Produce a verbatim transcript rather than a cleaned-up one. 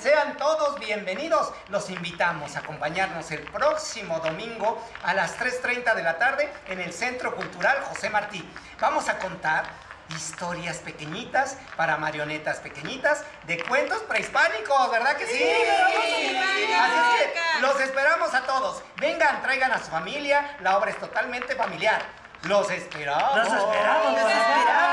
Sean todos bienvenidos. Los invitamos a acompañarnos el próximo domingo a las tres treinta de la tarde en el Centro Cultural José Martí. Vamos a contar historias pequeñitas para marionetas pequeñitas de cuentos prehispánicos, ¿verdad que sí? Sí, Así es que los esperamos a todos. Vengan, traigan a su familia. La obra es totalmente familiar. Los esperamos. Los esperamos. Los esperamos.